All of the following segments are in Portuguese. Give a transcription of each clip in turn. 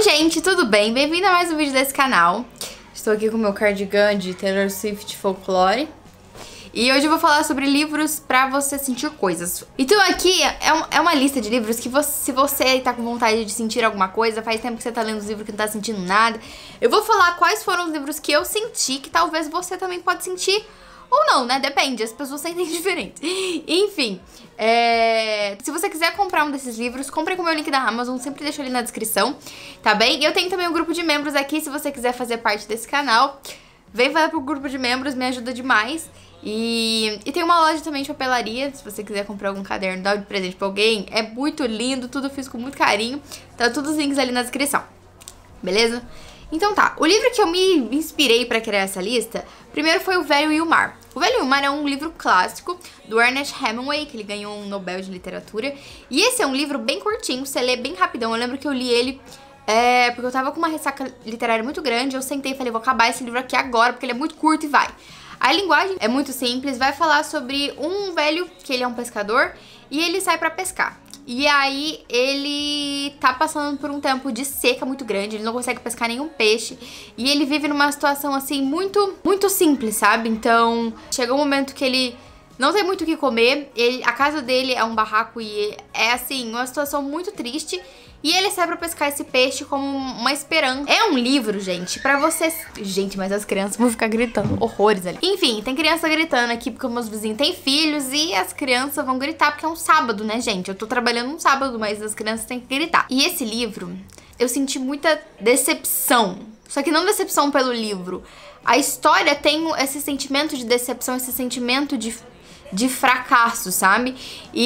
gente, tudo bem? Bem-vindo a mais um vídeo desse canal. Estou aqui com o meu cardigan de Taylor Swift Folklore. E hoje eu vou falar sobre livros pra você sentir coisas. Então aqui é uma lista de livros que se você tá com vontade de sentir alguma coisa, faz tempo que você tá lendo os livros que não tá sentindo nada, eu vou falar quais foram os livros que eu senti, que talvez você também pode sentir. Ou não, né? Depende, as pessoas sentem diferente. Enfim, se você quiser comprar um desses livros, compre com o meu link da Amazon, sempre deixo ali na descrição, tá bem? E eu tenho também um grupo de membros aqui, se você quiser fazer parte desse canal, vem falar pro grupo de membros, me ajuda demais. E tem uma loja também de papelaria, se você quiser comprar algum caderno, dar de presente pra alguém, é muito lindo, tudo eu fiz com muito carinho, tá todos os links ali na descrição, beleza? Então tá, o livro que eu me inspirei pra criar essa lista, primeiro foi O Velho e o Mar. O Velho e o Mar é um livro clássico do Ernest Hemingway, que ele ganhou um Nobel de Literatura. E esse é um livro bem curtinho, você lê bem rapidão. Eu lembro que eu li ele porque eu tava com uma ressaca literária muito grande. Eu sentei e falei, vou acabar esse livro aqui agora, porque ele é muito curto e vai. A linguagem é muito simples, vai falar sobre um velho, que ele é um pescador, e ele sai pra pescar. E aí ele tá passando por um tempo de seca muito grande, ele não consegue pescar nenhum peixe. E ele vive numa situação assim muito simples, sabe? Então chega um momento que ele não tem muito o que comer, a casa dele é um barraco e é assim, uma situação muito triste. E ele sai pra pescar esse peixe como uma esperança. É um livro, gente, pra vocês... Gente, mas as crianças vão ficar gritando horrores ali. Enfim, tem criança gritando aqui porque meus vizinhos têm filhos e as crianças vão gritar porque é um sábado, né, gente? Eu tô trabalhando um sábado, mas as crianças têm que gritar. E esse livro, eu senti muita decepção. Só que não decepção pelo livro. A história tem esse sentimento de decepção, esse sentimento de fracasso, sabe?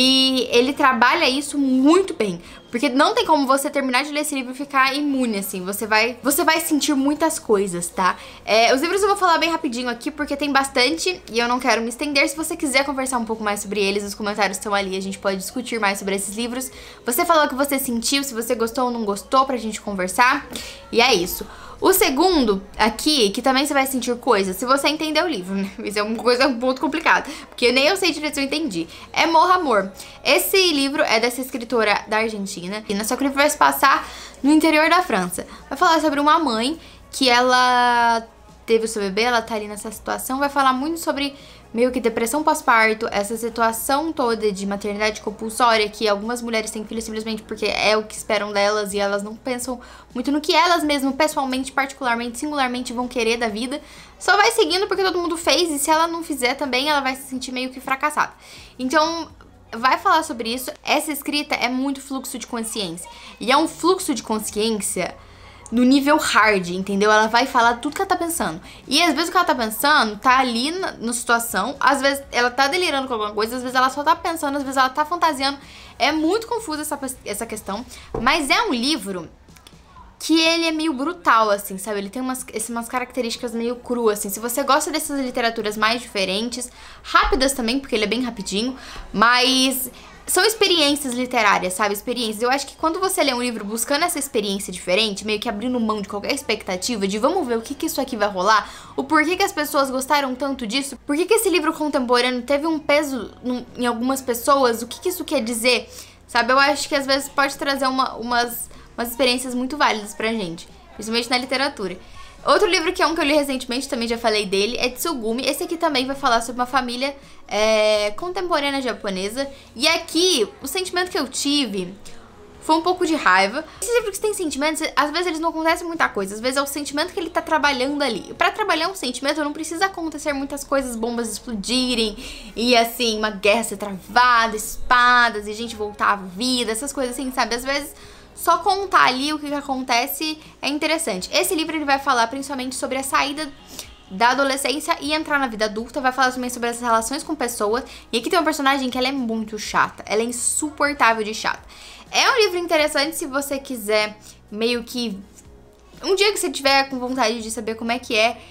E ele trabalha isso muito bem. Porque não tem como você terminar de ler esse livro e ficar imune, assim. Você vai sentir muitas coisas, tá? Os livros eu vou falar bem rapidinho aqui, porque tem bastante e eu não quero me estender. Se você quiser conversar um pouco mais sobre eles, os comentários estão ali, a gente pode discutir mais sobre esses livros. Você falou o que você sentiu, se você gostou ou não gostou, pra gente conversar. E é isso. O segundo aqui, que também você vai sentir coisas, se você entender o livro, né? Isso é uma coisa um ponto complicado, porque nem eu sei direito se eu entendi. É Morra Amor. Esse livro é dessa escritora da Argentina, só que o livro vai se passar no interior da França. Vai falar sobre uma mãe que ela teve o seu bebê, ela tá ali nessa situação, vai falar muito sobre meio que depressão pós-parto, essa situação toda de maternidade compulsória, que algumas mulheres têm filhos simplesmente porque é o que esperam delas e elas não pensam muito no que elas mesmas, pessoalmente, particularmente, singularmente vão querer da vida. Só vai seguindo porque todo mundo fez e se ela não fizer também, ela vai se sentir meio que fracassada. Então, vai falar sobre isso. Essa escrita é muito fluxo de consciência. E é um fluxo de consciência no nível hard, entendeu? Ela vai falar tudo que ela tá pensando. E às vezes o que ela tá pensando tá ali na situação. Às vezes ela tá delirando com alguma coisa. Às vezes ela só tá pensando. Às vezes ela tá fantasiando. É muito confusa essa questão. Mas é um livro que ele é meio brutal, assim, sabe? Ele tem umas características meio cruas, assim. Se você gosta dessas literaturas mais diferentes, rápidas também, porque ele é bem rapidinho, mas são experiências literárias, sabe? Experiências. Eu acho que quando você lê um livro buscando essa experiência diferente, meio que abrindo mão de qualquer expectativa, de vamos ver o que isso aqui vai rolar, o porquê que as pessoas gostaram tanto disso, por que esse livro contemporâneo teve um peso em algumas pessoas, o que isso quer dizer, sabe? Eu acho que às vezes pode trazer umas experiências muito válidas pra gente, principalmente na literatura. Outro livro que é um que eu li recentemente, também já falei dele, é Tsugumi. Esse aqui também vai falar sobre uma família contemporânea japonesa. E aqui, o sentimento que eu tive foi um pouco de raiva. Esses livros que têm sentimentos, às vezes eles não acontecem muita coisa. Às vezes é o sentimento que ele tá trabalhando ali. Pra trabalhar um sentimento, não precisa acontecer muitas coisas, bombas explodirem e assim, uma guerra ser travada, espadas e gente voltar à vida, essas coisas assim, sabe? Às vezes só contar ali o que acontece é interessante. Esse livro ele vai falar principalmente sobre a saída da adolescência e entrar na vida adulta. Vai falar também sobre as relações com pessoas. E aqui tem uma personagem que ela é muito chata. Ela é insuportável de chata. É um livro interessante se você quiser meio que... Um dia que você tiver com vontade de saber como é que é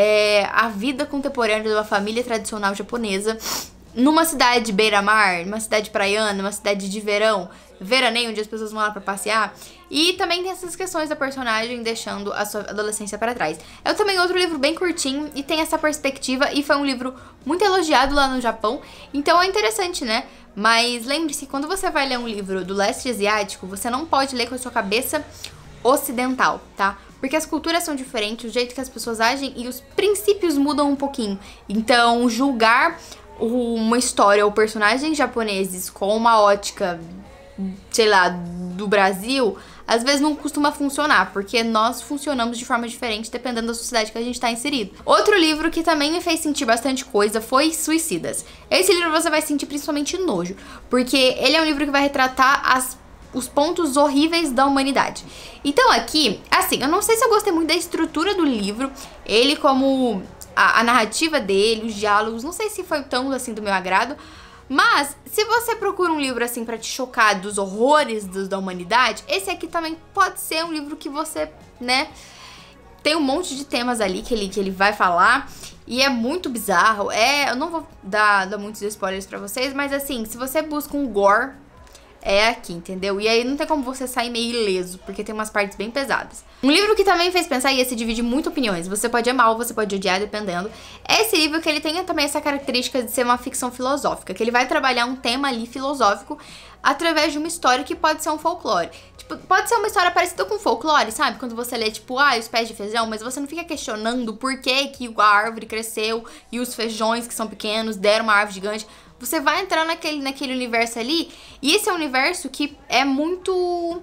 a vida contemporânea de uma família tradicional japonesa numa cidade beira-mar, numa cidade praiana, numa cidade de verão, veraneio, onde as pessoas vão lá pra passear. E também tem essas questões da personagem deixando a sua adolescência para trás. É também outro livro bem curtinho e tem essa perspectiva. E foi um livro muito elogiado lá no Japão. Então é interessante, né? Mas lembre-se, quando você vai ler um livro do leste asiático, você não pode ler com a sua cabeça ocidental, tá? Porque as culturas são diferentes, o jeito que as pessoas agem e os princípios mudam um pouquinho. Então, julgar uma história ou personagens japoneses com uma ótica, sei lá, do Brasil, às vezes não costuma funcionar, porque nós funcionamos de forma diferente dependendo da sociedade que a gente tá inserido. Outro livro que também me fez sentir bastante coisa foi Suicidas. Esse livro você vai sentir principalmente nojo, porque ele é um livro que vai retratar os pontos horríveis da humanidade. Então aqui, assim, eu não sei se eu gostei muito da estrutura do livro, ele como a narrativa dele, os diálogos, não sei se foi tão assim do meu agrado, mas se você procura um livro assim pra te chocar dos horrores da humanidade, esse aqui também pode ser um livro que você, né, tem um monte de temas ali que ele vai falar e é muito bizarro. Eu não vou dar muitos spoilers pra vocês, mas assim, se você busca um gore, é aqui, entendeu? E aí não tem como você sair meio ileso, porque tem umas partes bem pesadas. Um livro que também fez pensar, e esse divide muito opiniões, você pode amar ou você pode odiar, dependendo. É esse livro que ele tem também essa característica de ser uma ficção filosófica, que ele vai trabalhar um tema ali filosófico através de uma história que pode ser um folclore. Tipo, pode ser uma história parecida com folclore, sabe? Quando você lê, tipo, os pés de feijão, mas você não fica questionando por que a árvore cresceu e os feijões que são pequenos deram uma árvore gigante. Você vai entrar naquele universo ali, e esse é um universo que é muito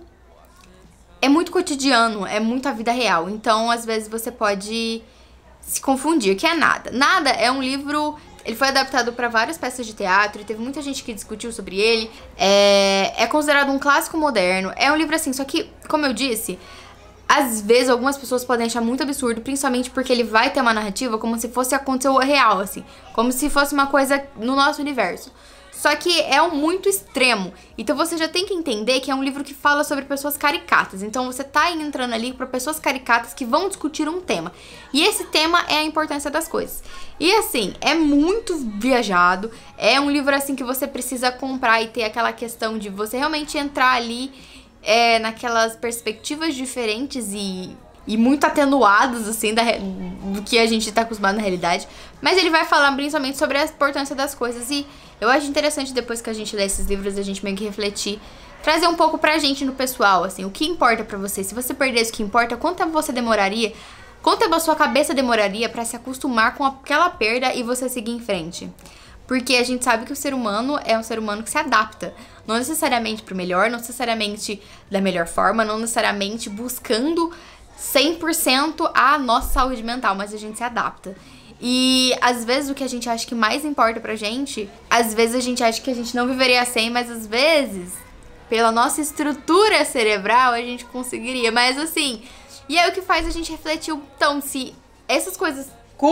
cotidiano, é muito a vida real. Então, às vezes, você pode se confundir, que é Nada. Nada é um livro, ele foi adaptado para várias peças de teatro, e teve muita gente que discutiu sobre ele. É considerado um clássico moderno, é um livro assim, só que, como eu disse, às vezes algumas pessoas podem achar muito absurdo, principalmente porque ele vai ter uma narrativa como se fosse acontecer o real, assim, como se fosse uma coisa no nosso universo. Só que é um muito extremo, então você já tem que entender que é um livro que fala sobre pessoas caricatas. Então você tá entrando ali para pessoas caricatas que vão discutir um tema. E esse tema é a importância das coisas. E assim, é muito viajado, é um livro assim que você precisa comprar e ter aquela questão de você realmente entrar ali naquelas perspectivas diferentes e muito atenuadas, assim, do que a gente tá acostumado na realidade. Mas ele vai falar principalmente sobre a importância das coisas, e eu acho interessante, depois que a gente lê esses livros, a gente meio que refletir, trazer um pouco pra gente no pessoal, assim, o que importa pra você. Se você perdesse o que importa, quanto tempo você demoraria, quanto tempo a sua cabeça demoraria pra se acostumar com aquela perda e você seguir em frente? Porque a gente sabe que o ser humano é um ser humano que se adapta. Não necessariamente pro melhor, não necessariamente da melhor forma, não necessariamente buscando 100% a nossa saúde mental, mas a gente se adapta. E às vezes o que a gente acha que mais importa pra gente, às vezes a gente acha que a gente não viveria sem, mas às vezes, pela nossa estrutura cerebral, a gente conseguiria. Mas assim, e é o que faz a gente refletir, então, se essas coisas...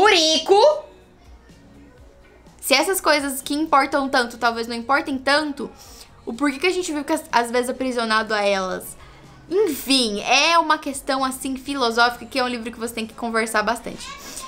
Se essas coisas que importam tanto, talvez não importem tanto, o porquê que a gente fica, às vezes, aprisionado a elas? Enfim, é uma questão, assim, filosófica, que é um livro que você tem que conversar bastante.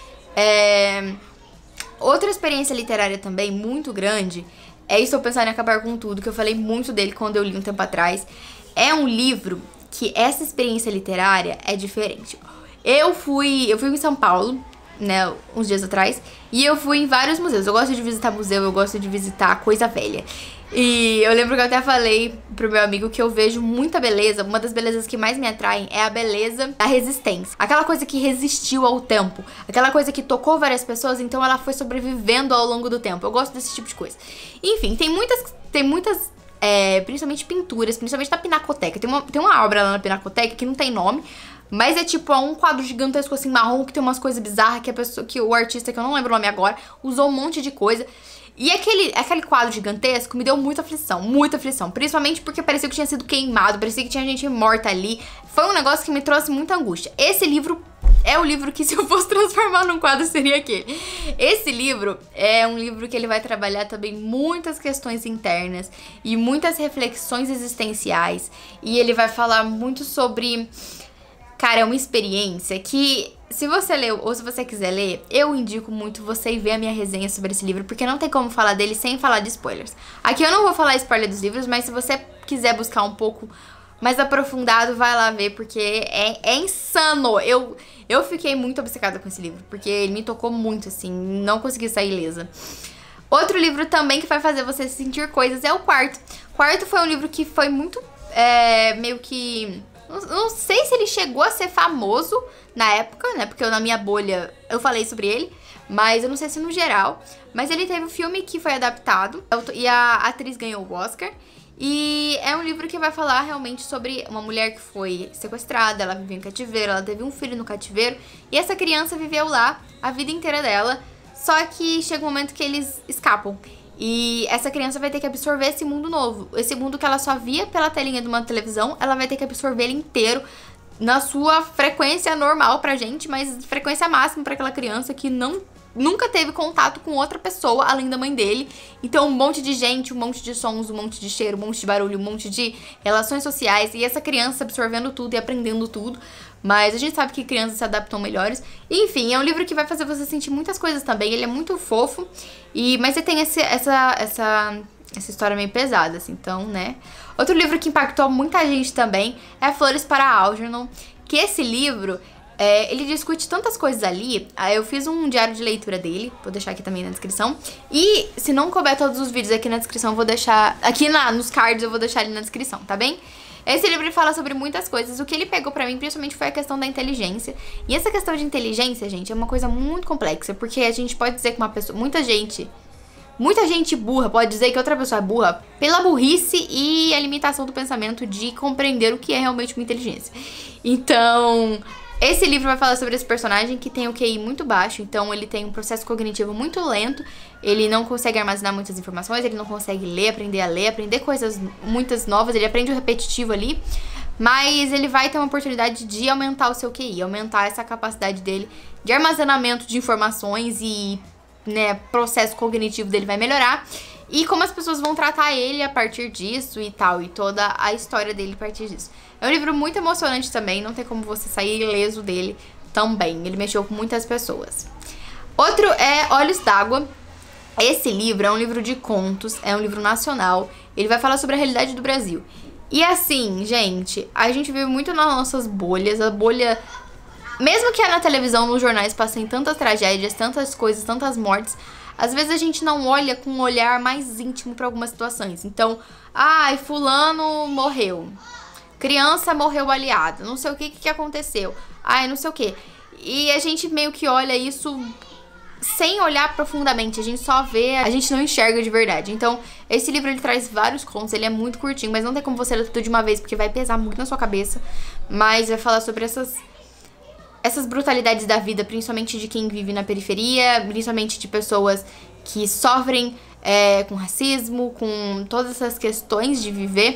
Outra experiência literária também, muito grande, é Estou Pensando em Acabar com Tudo, que eu falei muito dele quando eu li um tempo atrás. É um livro que essa experiência literária é diferente. Eu fui em São Paulo, né, uns dias atrás, e eu fui em vários museus. Eu gosto de visitar museu, eu gosto de visitar coisa velha. E eu lembro que eu até falei pro meu amigo que eu vejo muita beleza. Uma das belezas que mais me atraem é a beleza da resistência. Aquela coisa que resistiu ao tempo. Aquela coisa que tocou várias pessoas, então ela foi sobrevivendo ao longo do tempo. Eu gosto desse tipo de coisa. Enfim, tem muitas principalmente pinturas, principalmente na Pinacoteca. Tem uma obra lá na Pinacoteca que não tem nome, mas é tipo um quadro gigantesco assim, marrom, que tem umas coisas bizarras que o artista, que eu não lembro o nome agora, usou um monte de coisa. E aquele quadro gigantesco me deu muita aflição, principalmente porque parecia que tinha sido queimado, parecia que tinha gente morta ali. Foi um negócio que me trouxe muita angústia. Esse livro é o livro que, se eu fosse transformar num quadro, seria aquele. Esse livro é um livro que ele vai trabalhar também muitas questões internas e muitas reflexões existenciais. E ele vai falar muito sobre... Cara, é uma experiência que, se você leu ou se você quiser ler, eu indico muito você ir ver a minha resenha sobre esse livro, porque não tem como falar dele sem falar de spoilers. Aqui eu não vou falar spoiler dos livros, mas se você quiser buscar um pouco mais aprofundado, vai lá ver, porque é insano. Eu fiquei muito obcecada com esse livro, porque ele me tocou muito, assim, não consegui sair ilesa. Outro livro também que vai fazer você sentir coisas é o Quarto. Quarto foi um livro que foi muito, meio que... Não sei se ele chegou a ser famoso na época, né? Porque na minha bolha eu falei sobre ele. Mas eu não sei se no geral. Mas ele teve um filme que foi adaptado. E a atriz ganhou o Oscar. E é um livro que vai falar realmente sobre uma mulher que foi sequestrada. Ela viveu em cativeiro, ela teve um filho no cativeiro. E essa criança viveu lá a vida inteira dela. Só que chega um momento que eles escapam. E essa criança vai ter que absorver esse mundo novo. Esse mundo que ela só via pela telinha de uma televisão, ela vai ter que absorver ele inteiro na sua frequência normal pra gente, mas frequência máxima pra aquela criança que nunca teve contato com outra pessoa além da mãe dele. Então um monte de gente, um monte de sons, um monte de cheiro, um monte de barulho, um monte de relações sociais. E essa criança absorvendo tudo e aprendendo tudo. Mas a gente sabe que crianças se adaptam melhores. Enfim, é um livro que vai fazer você sentir muitas coisas também. Ele é muito fofo. Mas ele tem essa história meio pesada, assim. Então, né? Outro livro que impactou muita gente também é Flores para Algernon. Que esse livro, ele discute tantas coisas ali. Eu fiz um diário de leitura dele. Vou deixar aqui também na descrição. E se não couber todos os vídeos aqui na descrição, eu vou deixar... Aqui nos cards eu vou deixar ele na descrição, tá bem? Esse livro ele fala sobre muitas coisas. O que ele pegou pra mim, principalmente, foi a questão da inteligência. E essa questão de inteligência, gente, é uma coisa muito complexa. Porque a gente pode dizer que uma pessoa... Muita gente burra pode dizer que outra pessoa é burra pela burrice e a limitação do pensamento de compreender o que é realmente uma inteligência. Então... Esse livro vai falar sobre esse personagem que tem o QI muito baixo, então ele tem um processo cognitivo muito lento, ele não consegue armazenar muitas informações, ele não consegue ler, aprender coisas muitas novas, ele aprende o repetitivo ali, mas ele vai ter uma oportunidade de aumentar o seu QI, aumentar essa capacidade dele de armazenamento de informações e, né, processo cognitivo dele vai melhorar. E como as pessoas vão tratar ele a partir disso e tal, e toda a história dele a partir disso. É um livro muito emocionante também, não tem como você sair ileso dele também. Ele mexeu com muitas pessoas. Outro é Olhos d'Água. Esse livro é um livro de contos, é um livro nacional. Ele vai falar sobre a realidade do Brasil. E assim, gente, a gente vive muito nas nossas bolhas. A bolha, mesmo que na televisão, nos jornais, passem tantas tragédias, tantas coisas, tantas mortes... Às vezes a gente não olha com um olhar mais íntimo para algumas situações. Então, ai, fulano morreu. Criança morreu baleada. Não sei o que aconteceu. Ai, não sei o que. E a gente meio que olha isso sem olhar profundamente. A gente só vê, a gente não enxerga de verdade. Então, esse livro ele traz vários contos. Ele é muito curtinho, mas não tem como você ler tudo de uma vez, porque vai pesar muito na sua cabeça. Mas vai falar sobre essas brutalidades da vida, principalmente de quem vive na periferia, principalmente de pessoas que sofrem com racismo, com todas essas questões de viver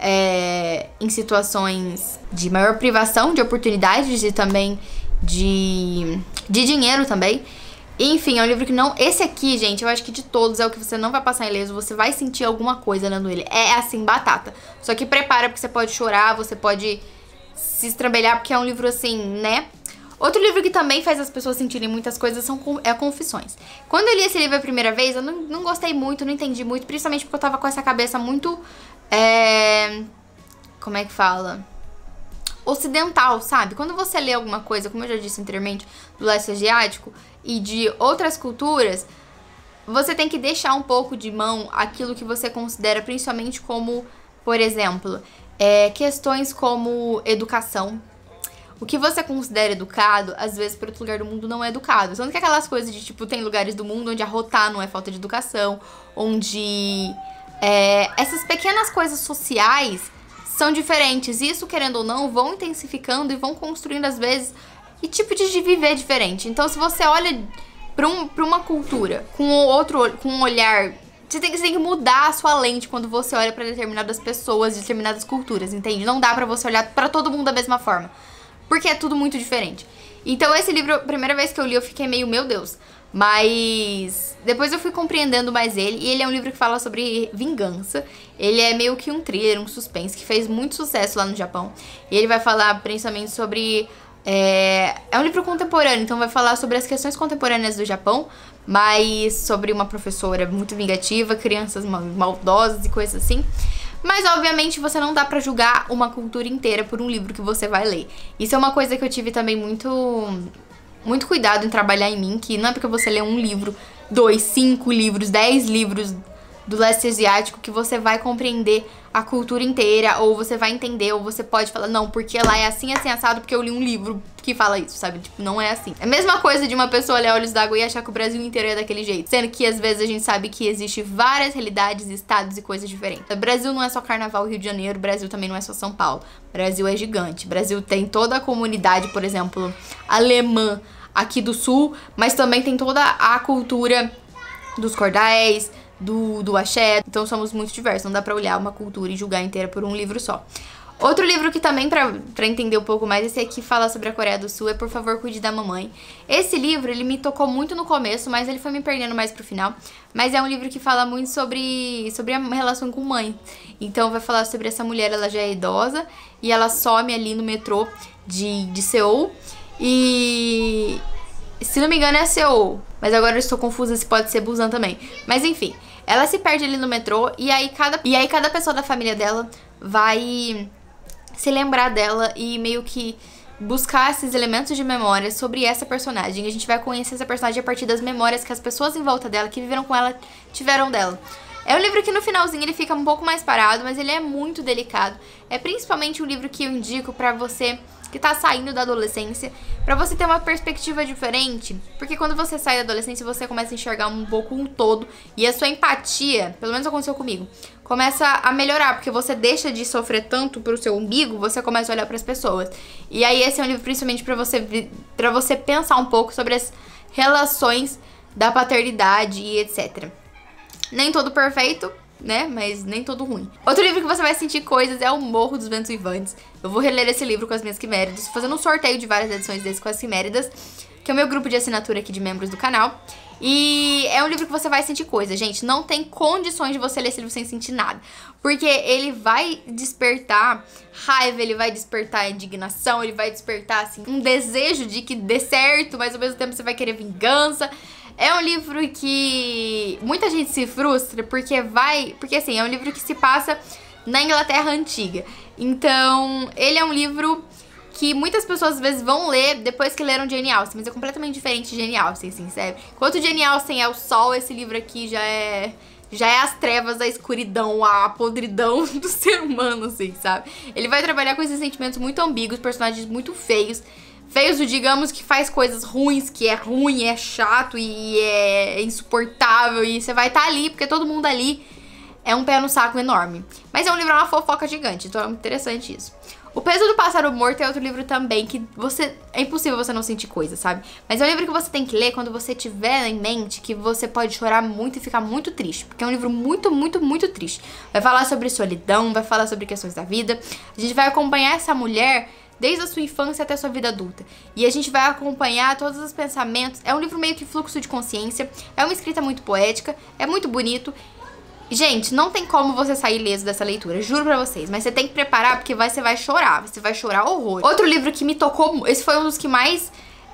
em situações de maior privação de oportunidades e também de dinheiro também. Enfim, é um livro que não... Esse aqui, gente, eu acho que de todos é o que você não vai passar ileso, você vai sentir alguma coisa lendo ele. É assim, batata. Só que prepara, porque você pode chorar, você pode se estrambelhar, porque é um livro assim, né? Outro livro que também faz as pessoas sentirem muitas coisas é Confissões. Quando eu li esse livro a primeira vez, eu não gostei muito, não entendi muito, principalmente porque eu tava com essa cabeça muito, como é que fala? Ocidental, sabe? Quando você lê alguma coisa, como eu já disse anteriormente, do leste asiático e de outras culturas, você tem que deixar um pouco de mão aquilo que você considera principalmente como, por exemplo, questões como educação. O que você considera educado, às vezes, para outro lugar do mundo não é educado. Tanto que aquelas coisas de, tipo, tem lugares do mundo onde arrotar não é falta de educação, onde essas pequenas coisas sociais são diferentes. E isso, querendo ou não, vão intensificando e vão construindo, às vezes, e tipo de viver diferente. Então, se você olha pra uma cultura com um olhar... Você tem que mudar a sua lente quando você olha pra determinadas pessoas, determinadas culturas, entende? Não dá pra você olhar pra todo mundo da mesma forma. Porque é tudo muito diferente. Então esse livro, a primeira vez que eu li, eu fiquei meio, meu Deus. Mas depois eu fui compreendendo mais ele. E ele é um livro que fala sobre vingança. Ele é meio que um thriller, um suspense, que fez muito sucesso lá no Japão. E ele vai falar principalmente sobre... É um livro contemporâneo, então vai falar sobre as questões contemporâneas do Japão. Mas sobre uma professora muito vingativa, crianças maldosas e coisas assim. Mas, obviamente, você não dá pra julgar uma cultura inteira por um livro que você vai ler. Isso é uma coisa que eu tive também muito cuidado em trabalhar em mim, que não é porque você lê um livro, 2, 5 livros, 10 livros do leste asiático que você vai compreender a cultura inteira, ou você vai entender, ou você pode falar, não, porque lá é assim, assim, assado, porque eu li um livro que fala isso, sabe? Tipo, não é assim. É a mesma coisa de uma pessoa ler Olhos d'Água e achar que o Brasil inteiro é daquele jeito. Sendo que, às vezes, a gente sabe que existe várias realidades, estados e coisas diferentes. O Brasil não é só Carnaval Rio de Janeiro, o Brasil também não é só São Paulo. O Brasil é gigante. O Brasil tem toda a comunidade, por exemplo, alemã aqui do Sul, mas também tem toda a cultura dos cordéis, do axé. Então somos muito diversos, não dá pra olhar uma cultura e julgar inteira por um livro só. Outro livro que também, pra entender um pouco mais, esse aqui fala sobre a Coreia do Sul, é Por Favor, Cuide da Mamãe. Esse livro, ele me tocou muito no começo, mas ele foi me perdendo mais pro final. Mas é um livro que fala muito sobre a relação com mãe. Então vai falar sobre essa mulher, ela já é idosa, e ela some ali no metrô de Seul. E... se não me engano é Seul, mas agora eu estou confusa se pode ser Busan também. Mas enfim, ela se perde ali no metrô e aí cada pessoa da família dela vai se lembrar dela e meio que buscar esses elementos de memória sobre essa personagem. A gente vai conhecer essa personagem a partir das memórias que as pessoas em volta dela, que viveram com ela, tiveram dela. É um livro que no finalzinho ele fica um pouco mais parado, mas ele é muito delicado. É principalmente um livro que eu indico pra você que tá saindo da adolescência, pra você ter uma perspectiva diferente, porque quando você sai da adolescência, você começa a enxergar um pouco um todo, e a sua empatia, pelo menos aconteceu comigo, começa a melhorar, porque você deixa de sofrer tanto pro seu umbigo, você começa a olhar pras pessoas. E aí esse é um livro principalmente pra você pensar um pouco sobre as relações da paternidade e etc. Nem todo perfeito, né? Mas nem todo ruim. Outro livro que você vai sentir coisas é O Morro dos Ventos Uivantes. Eu vou reler esse livro com as minhas quiméridas, fazendo um sorteio de várias edições desse com as quiméridas, que é o meu grupo de assinatura aqui de membros do canal. E é um livro que você vai sentir coisas, gente. Não tem condições de você ler esse livro sem sentir nada. Porque ele vai despertar raiva, ele vai despertar indignação, ele vai despertar, assim, um desejo de que dê certo, mas ao mesmo tempo você vai querer vingança. É um livro que muita gente se frustra porque assim, é um livro que se passa na Inglaterra Antiga. Então, ele é um livro que muitas pessoas às vezes vão ler depois que leram Jane Austen, mas é completamente diferente de Jane Austen, assim, sabe? Enquanto Jane Austen é o sol, esse livro aqui já é as trevas, a escuridão, a podridão do ser humano, assim, sabe? Ele vai trabalhar com esses sentimentos muito ambíguos, personagens muito feios, digamos, que faz coisas ruins, que é ruim, é chato e é insuportável. E você vai estar ali, porque todo mundo ali é um pé no saco enorme. Mas é um livro, é uma fofoca gigante, então é muito interessante isso. O Peso do Pássaro Morto é outro livro também que é impossível você não sentir coisa, sabe? Mas é um livro que você tem que ler quando você tiver em mente que você pode chorar muito e ficar muito triste. Porque é um livro muito, muito, muito triste. Vai falar sobre solidão, vai falar sobre questões da vida. A gente vai acompanhar essa mulher desde a sua infância até a sua vida adulta. E a gente vai acompanhar todos os pensamentos. É um livro meio que fluxo de consciência. É uma escrita muito poética. É muito bonito. Gente, não tem como você sair ileso dessa leitura, juro pra vocês. Mas você tem que preparar, porque você vai chorar. Você vai chorar horror. Outro livro que me tocou, esse foi um dos que mais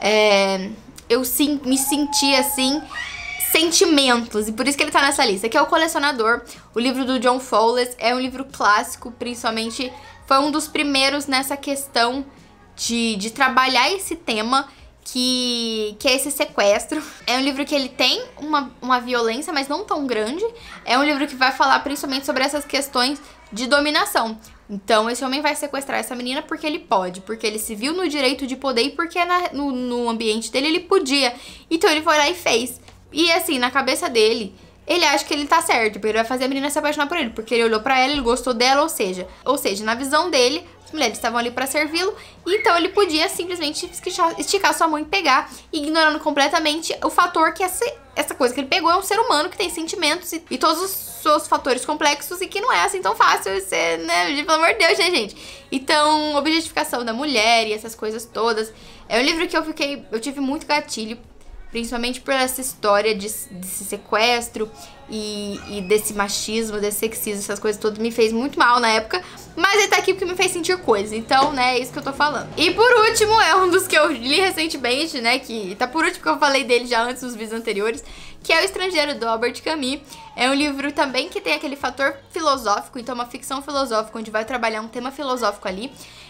me senti, assim, sentimentos. E por isso que ele tá nessa lista, que é O Colecionador. O livro do John Fowles. É um livro clássico, principalmente foi um dos primeiros nessa questão de trabalhar esse tema, que é esse sequestro. É um livro que ele tem uma violência, mas não tão grande. É um livro que vai falar principalmente sobre essas questões de dominação. Então esse homem vai sequestrar essa menina porque ele pode, porque ele se viu no direito de poder e porque no ambiente dele ele podia. Então ele foi lá e fez. E assim, na cabeça dele, ele acha que ele tá certo, porque ele vai fazer a menina se apaixonar por ele, porque ele olhou pra ela, ele gostou dela, ou seja, na visão dele, as mulheres estavam ali pra servi-lo, então ele podia simplesmente esticar sua mão e pegar, ignorando completamente o fator que essa coisa que ele pegou é um ser humano que tem sentimentos e todos os seus fatores complexos e que não é assim tão fácil ser, né, pelo amor de Deus, né, gente? Então, objetificação da mulher e essas coisas todas. É um livro que eu tive muito gatilho, principalmente por essa história desse sequestro e desse machismo, desse sexismo, essas coisas todas me fez muito mal na época. Mas ele tá aqui porque me fez sentir coisas, então, né, é isso que eu tô falando. E por último, é um dos que eu li recentemente, né, que tá por último porque eu falei dele já antes nos vídeos anteriores, que é O Estrangeiro, do Albert Camus. É um livro também que tem aquele fator filosófico, então uma ficção filosófica, onde vai trabalhar um tema filosófico ali.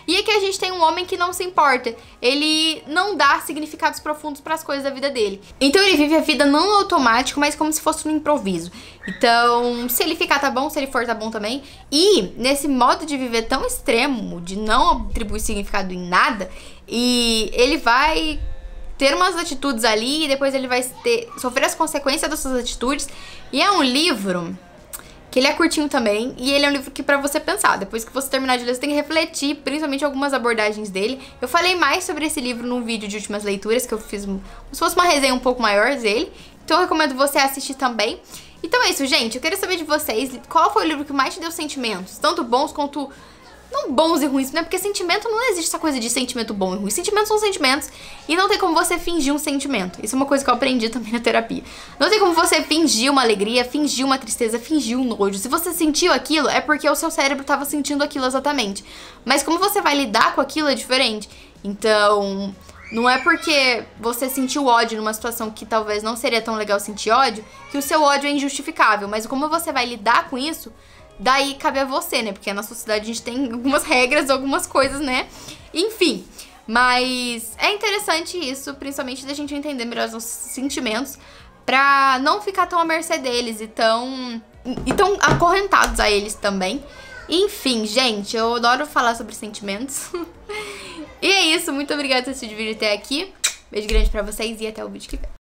E aqui a gente tem um homem que não se importa. Ele não dá significados profundos para as coisas da vida dele. Então ele vive a vida não no automático, mas como se fosse no improviso. Então, se ele ficar tá bom, se ele for tá bom também. E nesse modo de viver tão extremo, de não atribuir significado em nada, e ele vai ter umas atitudes ali e depois ele vai sofrer as consequências dessas atitudes. E é um livro que ele é curtinho também, e ele é um livro que pra você pensar. Depois que você terminar de ler, você tem que refletir, principalmente algumas abordagens dele. Eu falei mais sobre esse livro num vídeo de últimas leituras, que eu fiz como se fosse uma resenha um pouco maior dele. Então eu recomendo você assistir também. Então é isso, gente. Eu queria saber de vocês, qual foi o livro que mais te deu sentimentos? Tanto bons quanto... não bons e ruins, né? Porque sentimento não existe essa coisa de sentimento bom e ruim. Sentimentos são sentimentos e não tem como você fingir um sentimento. Isso é uma coisa que eu aprendi também na terapia. Não tem como você fingir uma alegria, fingir uma tristeza, fingir um nojo. Se você sentiu aquilo, é porque o seu cérebro estava sentindo aquilo exatamente. Mas como você vai lidar com aquilo é diferente. Então, não é porque você sentiu ódio numa situação que talvez não seria tão legal sentir ódio, que o seu ódio é injustificável. Mas como você vai lidar com isso, daí cabe a você, né? Porque na sociedade a gente tem algumas regras, algumas coisas, né? Enfim, mas é interessante isso, principalmente da gente entender melhor os nossos sentimentos, pra não ficar tão à mercê deles e tão acorrentados a eles também. Enfim, gente, eu adoro falar sobre sentimentos. E é isso, muito obrigada por assistir o vídeo até aqui. Beijo grande pra vocês e até o vídeo que vem.